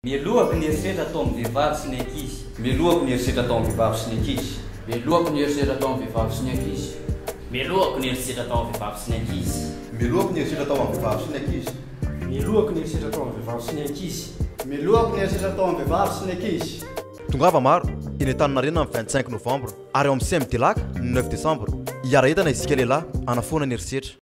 Mialoako ny eritreritra atao amin'ny vehivavy sy ny ankizy. Mialoako ny eritreritra atao amin'ny vehivavy sy ny ankizy. Mialoako ny eritreritra atao amin'ny vehivavy sy ny ankizy. Mialoako ny eritreritra atao amin'ny vehivavy sy ny ankizy. Mialoako ny eritreritra atao amin'ny vehivavy sy ny ankizy. Mialoako ny eritreritra atao amin'ny vehivavy sy ny ankizy. Mialoako ny eritreritra atao amin'ny vehivavy sy ny ankizy. Tongava maro eny Antaninarenina amin'ny 25 novembre ary ao amin'ny Saint-Dilaka 9 décembre. Hiara entana isika lehilahy hanafona ny eritreritra.